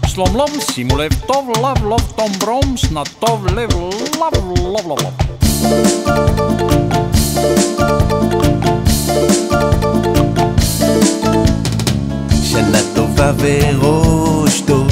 שלום לום, שימו לב טוב, לב לוב תום ברום, שנה טוב לב לב לוב לוב לוב. שנה טובה וראש טוב,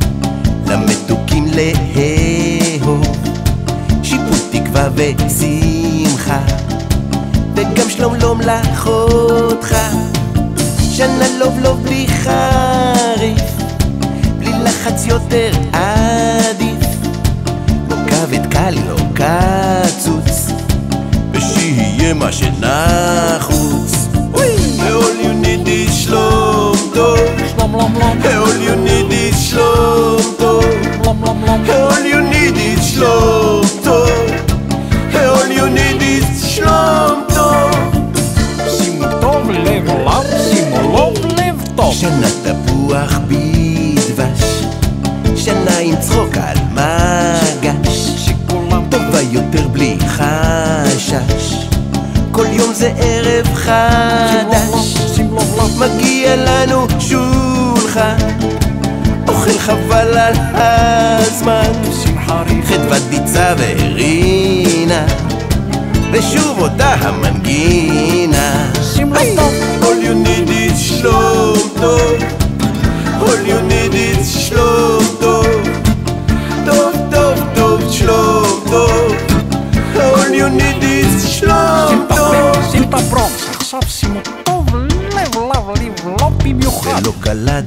למתוקים לאהוב, שיפוט תקווה ושמחה, וגם שלום לום לאחותך. שנה לוב לוב בלי חריף, בלי לחץ יותר עדיף, לא כבד קל לא קצוץ, ושיהיה מה שנחוץ. All you need is שלום טוב, שלום לום לום, all you need is שלום טוב, לום לום לום, all you need is שלום טוב, all you need is שלום טוב. שימו טוב לב לב, שימו לוב לב טוב. שנה תפוח בדבש, שנה עם צחוק על מגש, שכולם טובה יותר בלי חשש, כל יום זה ערב חדש. שים לוב לב, מגיע לנו שולחן, אוכל חבל על הזמן, שמחה ריח, חדוות ביצה ורינה, ושוב אותה המנגינה. שים לוב טוב, All you need is שלום טוב, all you need is שלום טוב, טוב טוב טוב שלום טוב, all you need is שלום טוב. שים את הברומס, עכשיו שימו טוב לב לב לב לא במיוחד. ולא קלה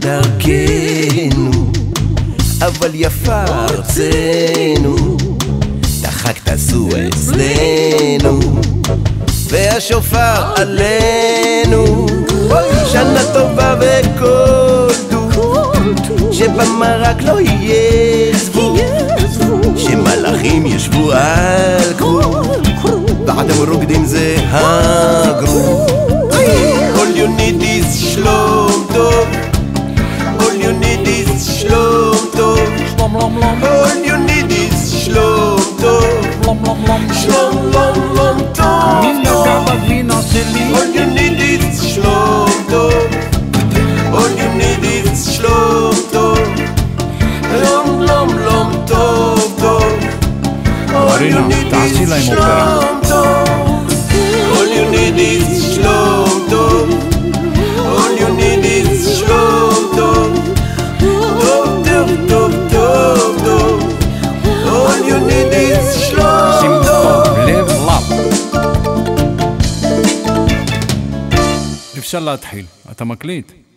דרכנו, אבל יפה ארצנו, דחק תעשו אצלנו, והשופר עלינו. שנה טובה וכל טוב, שבמרק לא יהיה זבוב, שמלאכים ישבו על כרוב, בעדם רוקדים זה הגרוב. All you need is שלום טוב, all you need is שלום טוב, שלום לום לום, all you need is שלום טוב, לום לום לום, שלום לום לום טוב. מי נגע בגבינה שלי? All you need is שלום טוב, all you need is שלום טוב, לום לום לום טוב טוב. מרינה, תעשי להם אופרה. All you need is שלום טוב, all you need is שלום טוב, טוב טוב טוב טוב טוב. All you need is שלום שים טוב. טוב לב לב. אפשר להתחיל, אתה מקליט?